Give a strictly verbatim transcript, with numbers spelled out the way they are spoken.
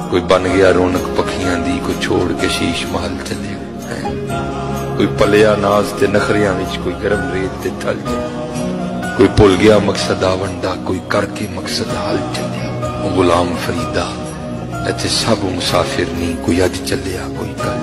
कोई बन गया रौनक पखियां दी, कोई छोड़ के शीश महल चले, कोई पलिया नाज ते नखरियां विच, कोई गरम रेत ते थल चले, कोई भुल गया मकसद आवन दा, कोई करके मकसद हाल चले। गुलाम फरीदा इत्थे सब मुसाफिर नहीं, कोई अज चलिया कोई कल